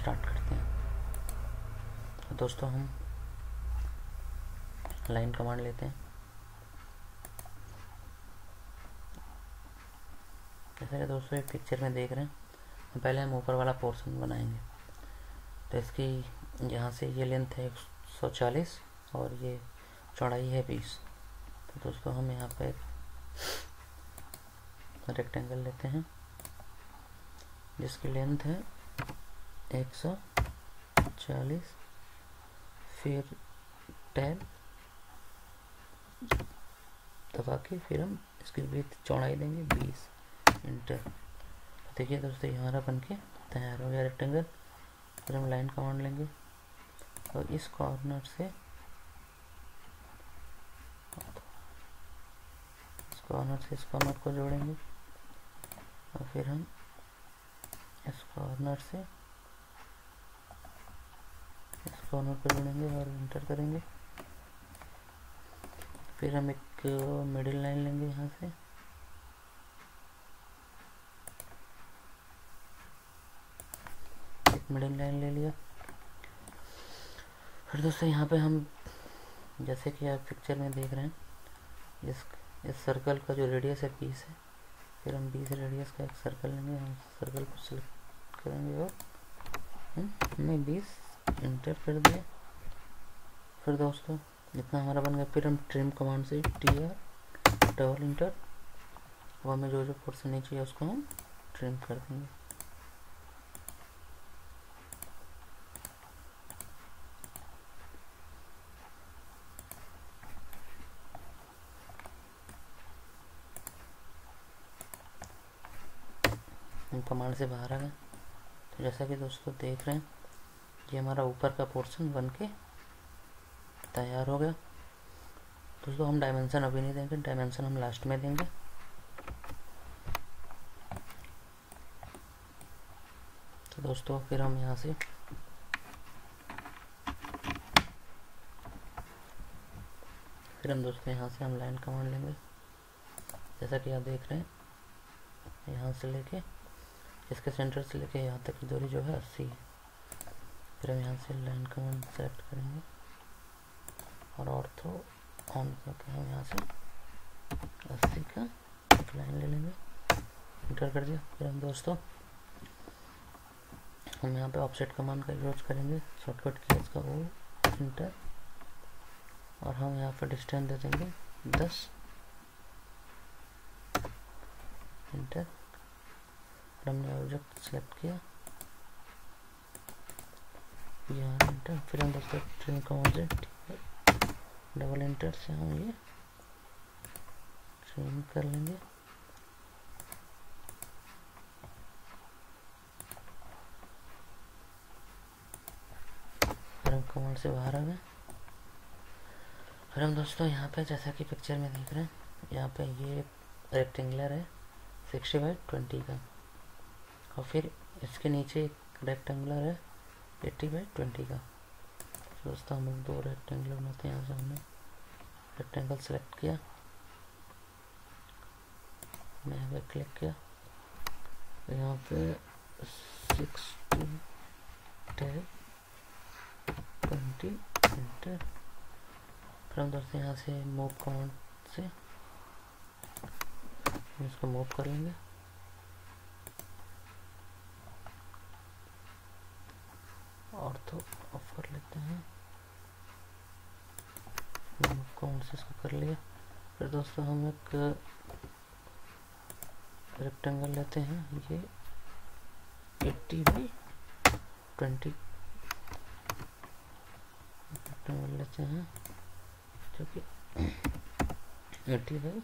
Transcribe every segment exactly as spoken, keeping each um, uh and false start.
Start करते हैं। तो दोस्तों हम लाइन कमांड लेते हैं। जैसा कि दोस्तों एक पिक्चर में देख रहे हैं, पहले हम ऊपर वाला पोर्शन बनाएंगे। तो इसकी यहाँ से ये लेंथ है एक सौ चालीस और ये चौड़ाई है बीस। तो दोस्तों हम यहाँ पे रेक्टेंगल लेते हैं जिसकी लेंथ है एक सौ चालीस, फिर टैब दबा के फिर हम इसकी विड्थ चौड़ाई देंगे बीस, इंटर। तो देखिए दोस्तों ये हमारा बन के तैयार हो गया रेक्टेंगल। फिर हम लाइन कमांड लेंगे और इस कॉर्नर से इस कॉर्नर से इस कॉर्नर को जोड़ेंगे और फिर हम इस कॉर्नर से इस कॉर्नर को जोड़ेंगे और इंटर करेंगे। फिर हम एक मिडिल लाइन लेंगे यहाँ से, एक मिडिल लाइन ले लिया। फिर दोस्तों यहाँ पे हम जैसे कि आप पिक्चर में देख रहे हैं, इस इस सर्कल का जो रेडियस है बीस है। फिर हम बीस रेडियस का एक सर्कल लेंगे, हम सर्कल को सिलेक्ट करेंगे और हमने बीस इंटर कर दिया। फिर दोस्तों इतना हमारा बन गया। फिर हम ट्रिम कमांड से टी आर डबल इंटर, वो हमें जो जो पोर्शन नहीं चाहिए उसको हम ट्रिम कर देंगे। हम कमांड से बाहर आ गए। तो जैसा कि दोस्तों देख रहे हैं, ये हमारा ऊपर का पोर्शन बन के तैयार हो गया। दोस्तों हम डायमेंशन अभी नहीं देंगे, डायमेंशन हम लास्ट में देंगे। तो दोस्तों फिर हम यहाँ से फिर हम दोस्तों यहाँ से हम लाइन कमांड लेंगे। जैसा कि आप देख रहे हैं, यहाँ से लेके इसके सेंटर से लेके यहाँ तक की दूरी जो है अस्सी है। फिर हम यहाँ से लाइन कमांड सेलेक्ट करेंगे और ऑर्थो ऑन करके हम यहाँ से अस्सी का एक लाइन ले लेंगे, इंटर कर दिया। फिर हम दोस्तों हम यहाँ पे ऑफसेट कमांड का यूज करेंगे, शॉर्टकट की इसका ओ इंटर, और हम यहाँ पर डिस्टेंस दे देंगे दस, इंटर। हमने ऑब्जेक्ट सेलेक्ट किया, यहाँ इंटर। फिर हम दोस्तों ट्रिम कमांड से डबल इंटर से हम ये ट्रिम कर लेंगे। फिर हम कमांड से बाहर आ गए। फिर हम दोस्तों यहाँ पे जैसा कि पिक्चर में देख रहे हैं, यहाँ पे ये रेक्टेंगुलर है सिक्सटी बाई ट्वेंटी का, और फिर इसके नीचे एक रेक्टेंगुलर है एट्टी बाई ट्वेंटी का। दोस्तों हम दो रेक्टेंगल बनाते हैं। यहाँ से हमने रेक्टेंगल सेलेक्ट किया, मैं यहाँ पे क्लिक किया, यहाँ पे सिक्सटी टैब ट्वेंटी इंटर। फिर हम दोस्तों यहाँ से मूव कमांड से इसको मूव कर लेंगे। ऑर्थो ऑफ कर लेते हैं, कौन से इसको कर लिया। फिर दोस्तों हम एक रेक्टेंगल लेते हैं, ये एट्टी बाई ट्वेंटी रेक्टेंगल लेते हैं जो कि एट्टी बाई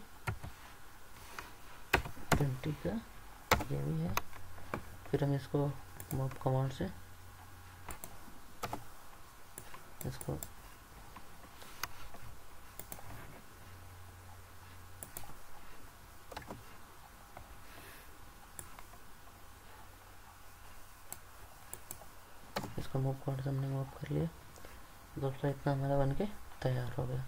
ट्वेंटी का ये भी है। फिर हम इसको मूव कमांड से इसको इसको मूव कमांड से हमने मूव कर लिया। दोस्तों इतना हमारा बन के तैयार हो गया।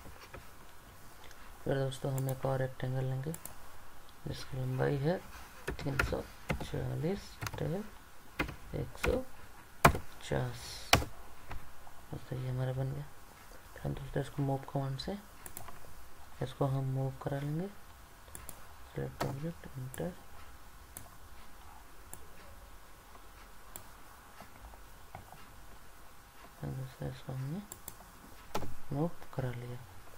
फिर दोस्तों हम एक और रेक्टेंगल लेंगे जिसकी लंबाई है तीन सौ चालीस टैब एक सौ पचास। दोस्तों ये हमारा बन गया। फिर हम दोस्तों इसको मूव कमांड से इसको हम मूव करा लेंगे। Select object, enter. दोस्तों इसको हमने मूव करा लिया।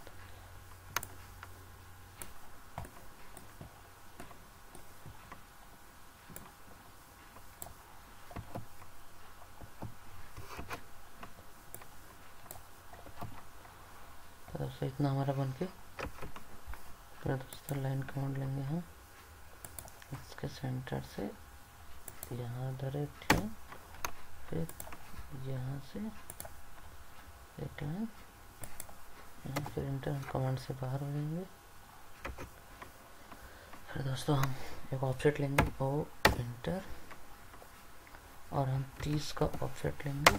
दोस्तों इतना हमारा बन के। फिर दोस्तों लाइन कमांड लेंगे हम, इसके सेंटर से यहाँ डायरेक्ट लाइन, फिर यहाँ से एक लाइन यहाँ, फिर इंटर कमांड से बाहर हो जाएंगे। फिर दोस्तों हम एक ऑफसेट लेंगे ओ इंटर, और हम तीस का ऑफसेट लेंगे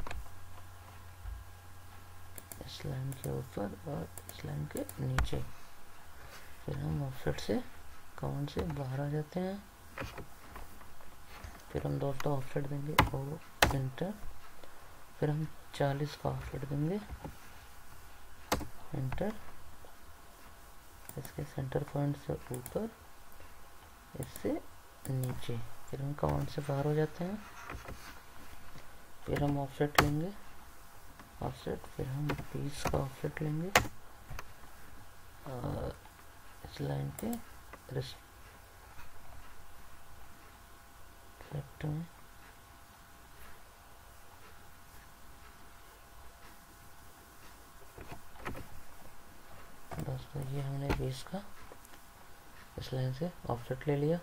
इस लाइन के ऊपर और इस लाइन के नीचे। फिर हम ऑफसेट से कमांड से बाहर आ जाते हैं। फिर हम दोस्तों ऑफसेट देंगे ओ इंटर, फिर हम चालीस का ऑफसेट देंगे, एंटर। इसके सेंटर पॉइंट से ऊपर, इससे नीचे। फिर हम कमांड से बाहर हो जाते हैं। फिर हम ऑफसेट लेंगे ऑफसेट, फिर हम बीस का ऑफसेट लेंगे और इस लाइन के रिस्पेक्ट में दोस्तों ये हमने बीस का इस लाइन से ऑफसेट ले लिया।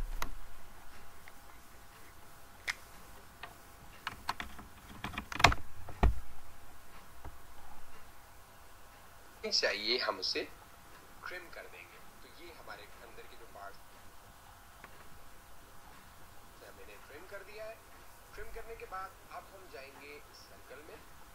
चाहिए हम उसे ट्रिम कर देंगे। तो ये हमारे अंदर के जो पार्ट्स मैंने ट्रिम कर दिया है। ट्रिम करने के बाद अब हम जाएंगे सर्कल में।